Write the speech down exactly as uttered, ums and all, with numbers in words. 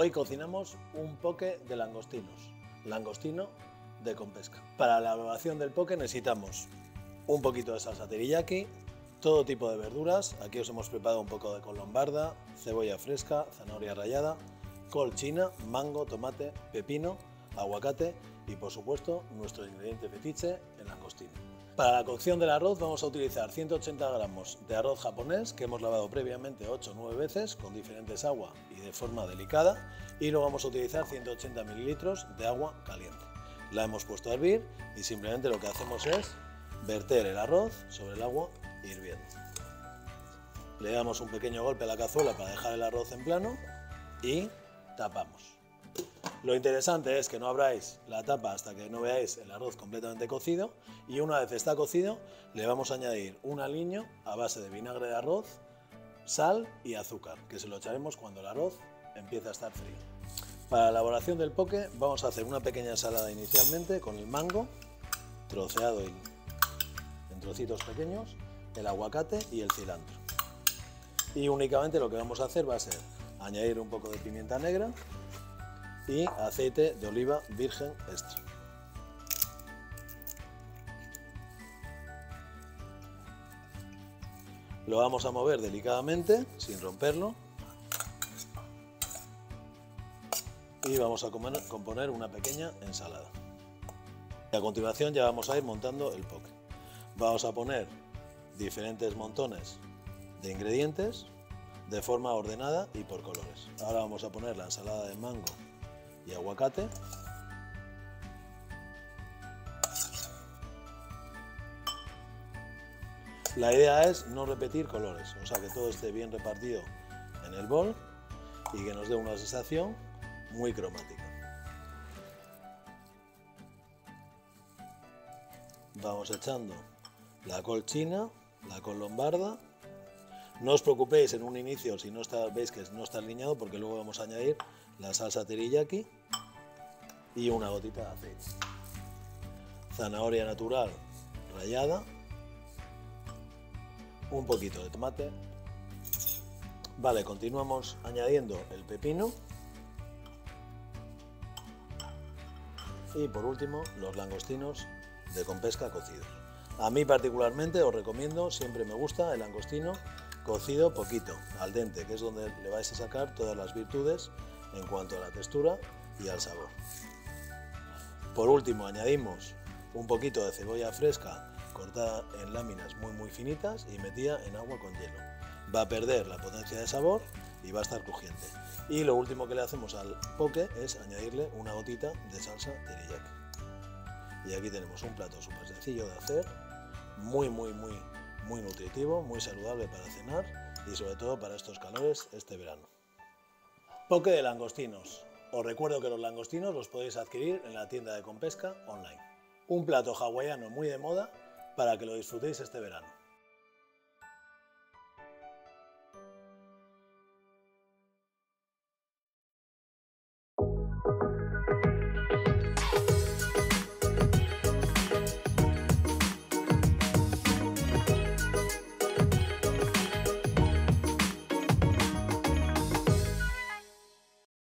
Hoy cocinamos un poke de langostinos, langostino de Compesca. Para la elaboración del poke necesitamos un poquito de salsa teriyaki, todo tipo de verduras. Aquí os hemos preparado un poco de col lombarda, cebolla fresca, zanahoria rallada, col china, mango, tomate, pepino, aguacate y por supuesto nuestro ingrediente fetiche, el langostino. Para la cocción del arroz vamos a utilizar ciento ochenta gramos de arroz japonés que hemos lavado previamente ocho o nueve veces con diferentes agua y de forma delicada, y luego vamos a utilizar ciento ochenta mililitros de agua caliente. La hemos puesto a hervir y simplemente lo que hacemos es verter el arroz sobre el agua hirviendo. Le damos un pequeño golpe a la cazuela para dejar el arroz en plano y tapamos. Lo interesante es que no abráis la tapa hasta que no veáis el arroz completamente cocido, y una vez está cocido le vamos a añadir un aliño a base de vinagre de arroz, sal y azúcar, que se lo echaremos cuando el arroz empiece a estar frío. Para la elaboración del poke vamos a hacer una pequeña ensalada inicialmente con el mango troceado en trocitos pequeños, el aguacate y el cilantro. Y únicamente lo que vamos a hacer va a ser añadir un poco de pimienta negra y aceite de oliva virgen extra. Lo vamos a mover delicadamente, sin romperlo, y vamos a componer una pequeña ensalada. Y a continuación ya vamos a ir montando el poke. Vamos a poner diferentes montones de ingredientes de forma ordenada y por colores. Ahora vamos a poner la ensalada de mango y aguacate. La idea es no repetir colores, o sea que todo esté bien repartido en el bol y que nos dé una sensación muy cromática. Vamos echando la col china, la col lombarda. No os preocupéis en un inicio si no está, veis que no está aliñado, porque luego vamos a añadir la salsa teriyaki y una gotita de aceite. Zanahoria natural rallada, un poquito de tomate. Vale, continuamos añadiendo el pepino y por último los langostinos de Compesca cocidos. A mí particularmente os recomiendo, siempre me gusta el langostino cocido poquito, al dente, que es donde le vais a sacar todas las virtudes en cuanto a la textura y al sabor. Por último añadimos un poquito de cebolla fresca cortada en láminas muy muy finitas y metida en agua con hielo. Va a perder la potencia de sabor y va a estar crujiente. Y lo último que le hacemos al poke es añadirle una gotita de salsa teriyaki. Y aquí tenemos un plato súper sencillo de hacer, muy muy muy muy nutritivo, muy saludable para cenar y sobre todo para estos calores este verano. Poke de langostinos. Os recuerdo que los langostinos los podéis adquirir en la tienda de Compesca online. Un plato hawaiano muy de moda para que lo disfrutéis este verano.